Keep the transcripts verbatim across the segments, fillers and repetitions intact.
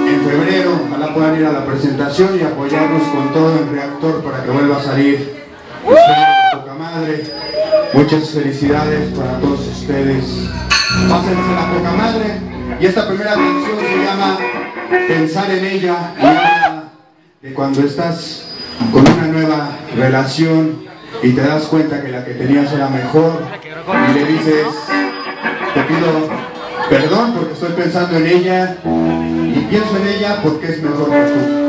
en febrero. Ojalá puedan ir a la presentación y apoyarnos con todo en Reactor para que vuelva a salir. Ustedes, poca madre. Muchas felicidades para todos ustedes. Pásense la poca madre. Y esta primera canción se llama Pensar en ella, y habla de cuando estás con una nueva relación y te das cuenta que la que tenías era mejor y le dices, te pido perdón porque estoy pensando en ella y pienso en ella porque es mejor que tú.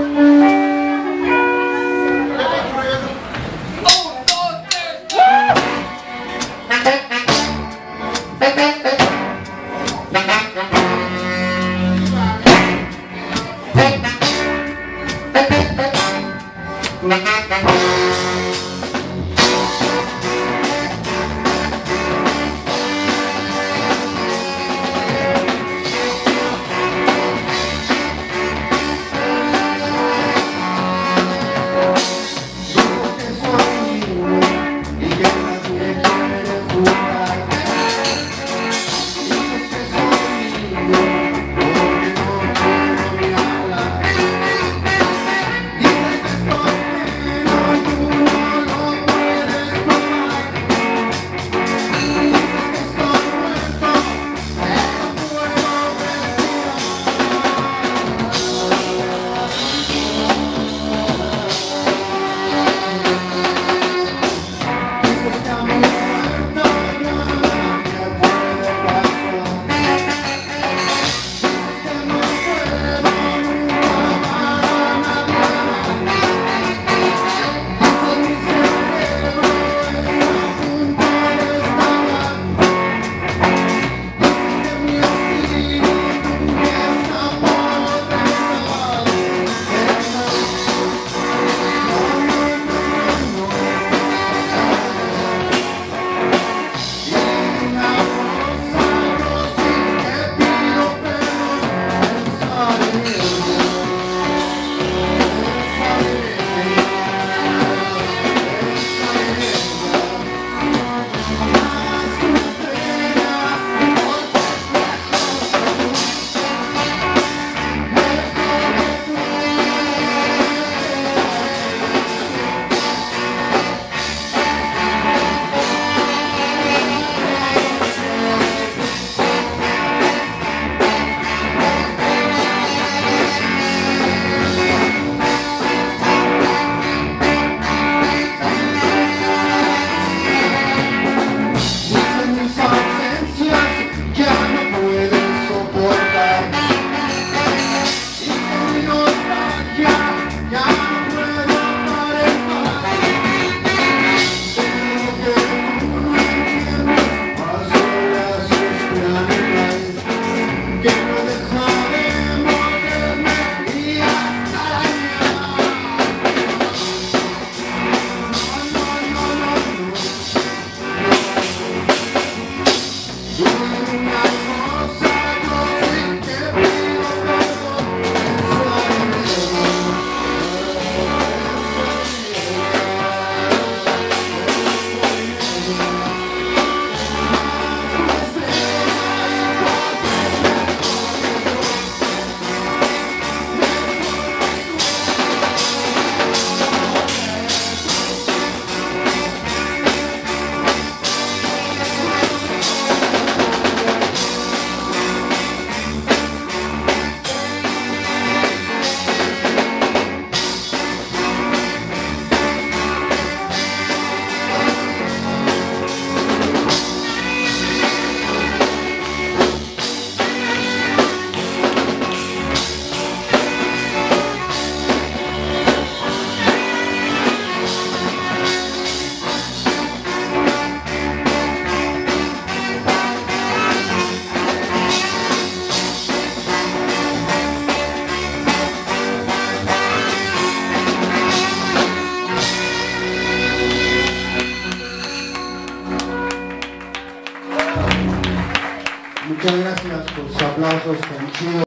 Muchas gracias por sus aplausos tan chidos.